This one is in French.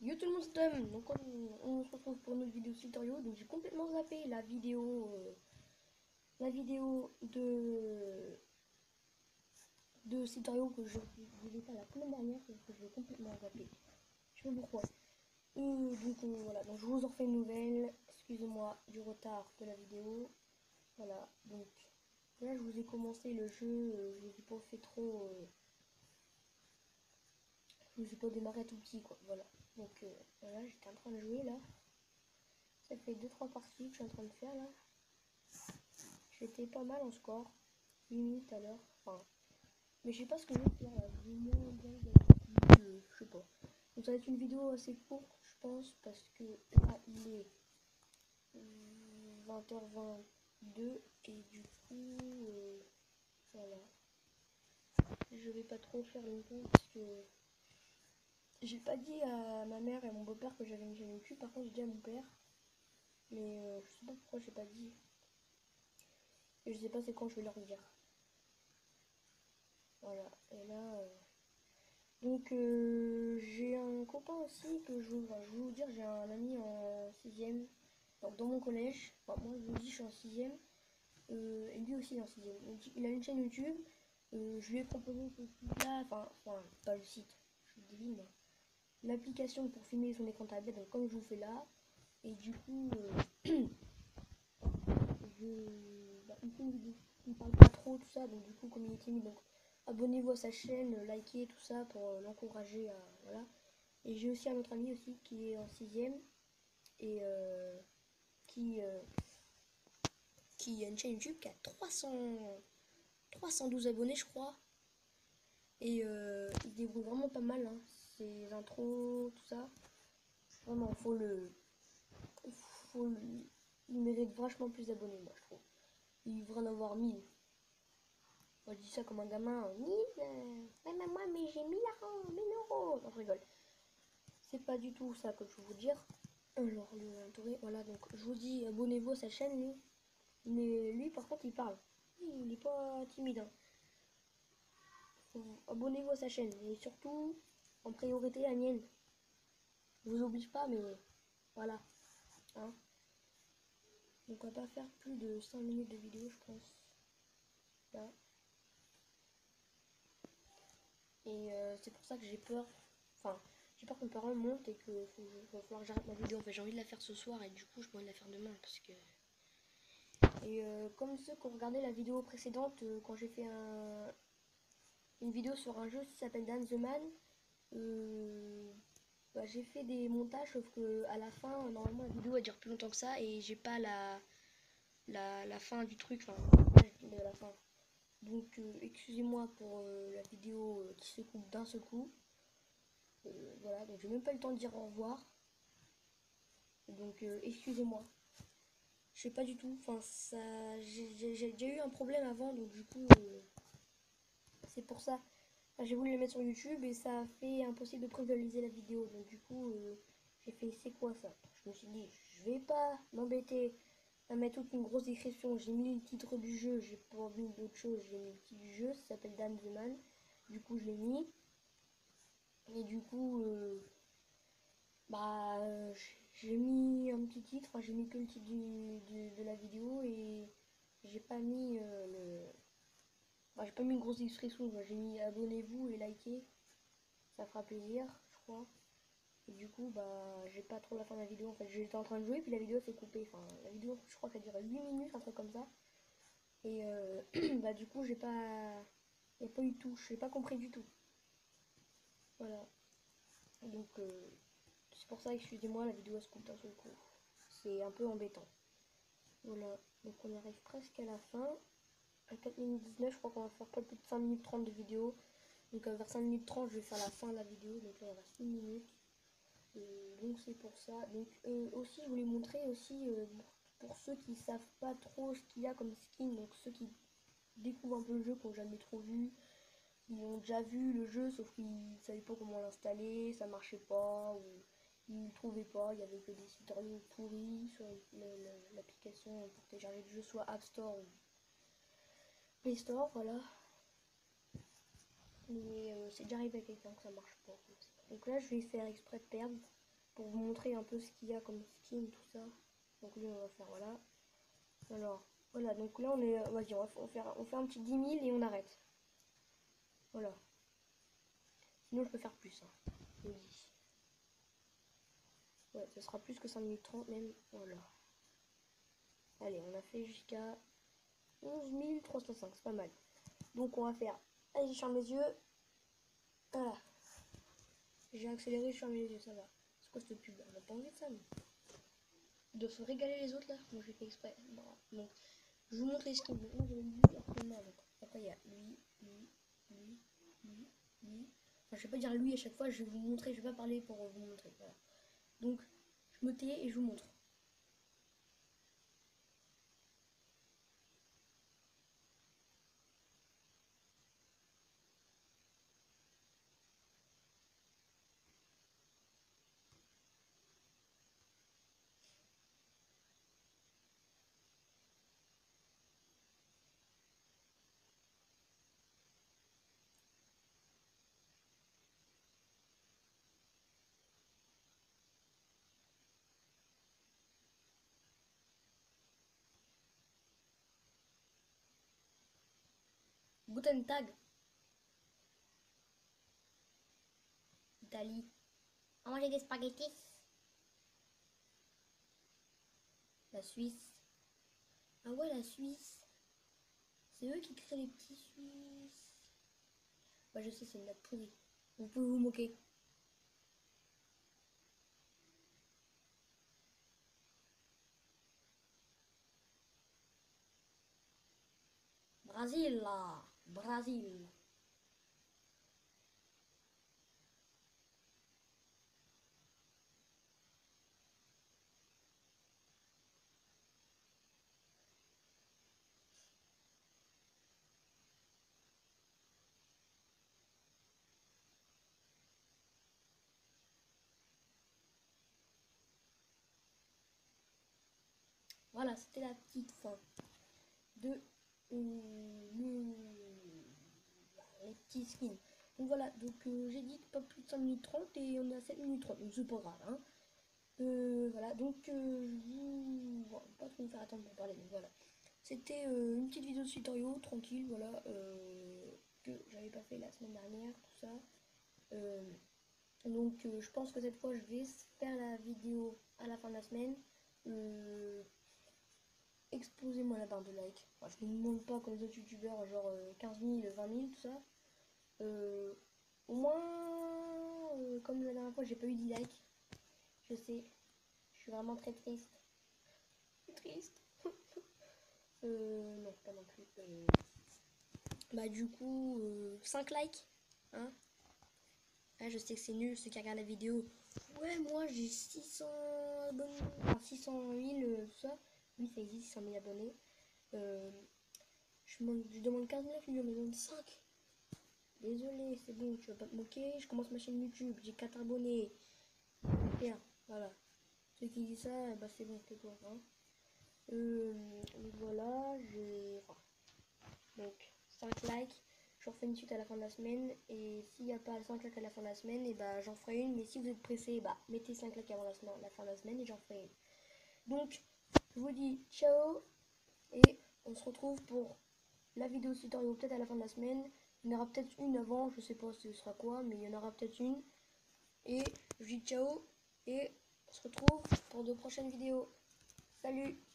Yo tout le monde, c'est Tom. Donc on se retrouve pour une autre vidéo tutoriel. Donc j'ai complètement zappé la vidéo de tutoriel que je voulais faire la semaine dernière, parce que je l'ai complètement zappé. Je sais pas pourquoi. Voilà, donc je vous en refais une nouvelle. Excusez-moi du retard de la vidéo. Voilà, donc là je vous ai commencé le jeu, je vous ai pas fait trop, je vous ai pas démarré tout petit quoi. Voilà, donc voilà, j'étais en train de jouer là. Ça fait 2-3 parties que je suis en train de faire là. J'étais pas mal en score. 8 minutes à l'heure. Enfin, mais je sais pas ce que je vais faire là. Je vais moins bien d'habitude, je sais pas. Donc ça va être une vidéo assez courte, je pense, parce que là il est 20h22 et du coup, voilà. Je vais pas trop faire longtemps parce que j'ai pas dit à ma mère et à mon beau-père que j'avais une chaîne YouTube. Par contre, j'ai dit à mon père, mais je sais pas pourquoi j'ai pas dit. Et je sais pas c'est quand je vais leur dire. Voilà, et là, j'ai un copain aussi que je veux vous dire, j'ai un ami en 6ème, donc dans mon collège. Enfin, moi je vous dis, je suis en 6ème, et lui aussi est en 6ème. Donc, il a une chaîne YouTube, je lui ai proposé ce site-là, enfin, pas le site, je suis débile moi. L'application pour filmer son écran tablette, donc comme je vous fais là, et du coup, il fait une vidéo, il parle pas trop, tout ça, donc du coup, comme il est timide, donc abonnez-vous à sa chaîne, likez tout ça pour l'encourager à, voilà. Et j'ai aussi un autre ami aussi qui est en 6ème et qui a une chaîne YouTube qui a 312 abonnés, je crois. Et il se débrouille vraiment pas mal, hein. Ses intros, tout ça. Vraiment, faut le, il mérite vachement plus d'abonnés, moi, je trouve. Il devrait en avoir 1000. Moi, je dis ça comme un gamin. 1000 ouais, mais j'ai 1000 euros. Non, je rigole. C'est pas du tout ça que je veux vous dire. Alors, voilà, donc je vous dis, abonnez-vous à sa chaîne, lui. Mais lui, par contre, il parle. Il est pas timide, hein. Abonnez-vous à sa chaîne. Et surtout, en priorité, la mienne. Je vous oblige pas, mais voilà. Hein. Donc, on va pas faire plus de 5 minutes de vidéo, je pense. Là. Et c'est pour ça que j'ai peur. Enfin, j'ai peur que mes parents montent et que va falloir que j'arrête ma vidéo. En fait, j'ai envie de la faire ce soir et du coup, je pourrais la faire demain parce que. Et comme ceux qui ont regardé la vidéo précédente, quand j'ai fait une vidéo sur un jeu qui s'appelle Dan the Man, j'ai fait des montages, sauf que à la fin, normalement, la vidéo elle dure plus longtemps que ça et j'ai pas la fin du truc. Enfin, de la fin. Donc, excusez-moi pour la vidéo qui se coupe d'un seul coup. Voilà, donc j'ai même pas eu le temps de dire au revoir. Donc, excusez-moi. Je sais pas du tout. Enfin, ça, j'ai déjà eu un problème avant, donc du coup, c'est pour ça. Enfin, j'ai voulu la mettre sur YouTube et ça a fait impossible de visualiser la vidéo. Donc du coup, j'ai fait c'est quoi ça? Je me suis dit, je vais pas m'embêter à mettre toute une grosse description. J'ai mis le titre du jeu, j'ai pas mis d'autre chose, j'ai mis le titre du jeu, ça s'appelle Dan the Man. Du coup, je l'ai mis. Et du coup, bah, j'ai mis un petit titre, enfin, j'ai mis que le titre de la vidéo et j'ai pas mis j'ai pas mis une grosse description, j'ai mis abonnez-vous et likez, ça fera plaisir, je crois. Et du coup, bah, j'ai pas trop la fin de la vidéo, en fait, j'étais en train de jouer, puis la vidéo s'est coupée, enfin, la vidéo, je crois qu'elle durait 8 minutes, un truc comme ça. Et bah, du coup, y a pas eu tout, j'ai pas compris du tout. Voilà. Donc, c'est pour ça, excusez-moi, la vidéo elle se coupe d'un seul coup. C'est un peu embêtant. Voilà, donc on arrive presque à la fin. À 4 minutes 19, je crois qu'on va faire pas plus de 5 minutes 30 de vidéo. Donc vers 5 minutes 30, je vais faire la fin de la vidéo. Donc là, il reste 1 minute. Donc c'est pour ça. Donc aussi, je voulais montrer aussi, pour ceux qui savent pas trop ce qu'il y a comme skin, donc ceux qui découvrent un peu le jeu, qui n'ont jamais trop vu, ils ont déjà vu le jeu, sauf qu'ils ne savaient pas comment l'installer, ça marchait pas, ou ils ne trouvaient pas, il y avait que des tutoriels pourris sur l'application pour télécharger le jeu, soit App Store ou Play Store, voilà. Mais c'est déjà arrivé à quelqu'un que ça marche pas. Donc là, je vais faire exprès de perdre. pour vous montrer un peu ce qu'il y a comme skin, tout ça. Donc lui on va faire voilà. Alors voilà, donc là on est, vas-y on fait un petit 10 000 et on arrête. Voilà. Sinon je peux faire plus, hein. Je vous dis. Ouais, ce sera plus que 5 minutes 30 même. Voilà. Allez, on a fait jusqu'à 11 305, c'est pas mal. Donc on va faire. Allez, je ferme les yeux. Voilà. J'ai accéléré, je ferme les yeux, ça va. C'est quoi cette pub? On a pas envie de ça, mais. Ils doivent se régaler les autres là. Moi j'ai fait exprès. Bon, donc, je vous montre les skins. Donc, moi j'ai lui actuellement. Donc, après il y a lui. Enfin, je vais pas dire lui à chaque fois, je vais vous montrer, je vais pas parler pour vous montrer. Voilà. Donc, je me tais et je vous montre. Guten Tag. Italie. On mange des spaghettis. La Suisse. Ah ouais, la Suisse. C'est eux qui créent les petits Suisses. Bah je sais, c'est une blague pourrie. Vous pouvez vous moquer. Brésil là. Brésil. Voilà, c'était la petite fin de les petits skins. Donc voilà, donc j'ai dit pas plus de 5 minutes 30 et on est à 7 minutes 30, donc c'est pas grave. Hein. Voilà, donc je vous... Bon, pas trop me faire attendre pour parler, donc voilà. C'était une petite vidéo de tutoriel, tranquille, voilà, que j'avais pas fait la semaine dernière, tout ça. Donc je pense que cette fois je vais faire la vidéo à la fin de la semaine. Explosez-moi la barre de like. Enfin, je ne vous demande pas comme les autres youtubeurs, genre 15 000, 20 000, tout ça. Au moins, comme la dernière fois, j'ai pas eu 10 likes. Je sais, je suis vraiment très triste. Triste. Non, pas non plus. Bah, du coup, 5 likes. Hein. Ah, je sais que c'est nul ceux qui regardent la vidéo. Ouais, moi j'ai 600 abonnés. Enfin, 600 000, tout ça. Oui, ça existe, 600 000 abonnés. Je demande 15 000, je lui demande 5. Désolé, c'est bon, tu vas pas te moquer. Je commence ma chaîne YouTube, j'ai 4 abonnés. Bien, voilà. Ceux qui disent ça, bah c'est bon, tais-toi. Hein. Donc voilà, enfin, donc 5 likes. Je refais une suite à la fin de la semaine. Et s'il n'y a pas 5 likes à la fin de la semaine, et bah j'en ferai une. Mais si vous êtes pressé, bah mettez 5 likes avant la fin de la semaine et j'en ferai une. Donc, je vous dis ciao. Et on se retrouve pour la vidéo tutoriel peut-être à la fin de la semaine. Il y en aura peut-être une avant, je sais pas ce sera quoi, mais il y en aura peut-être une. Et je vous dis ciao et on se retrouve pour de prochaines vidéos. Salut!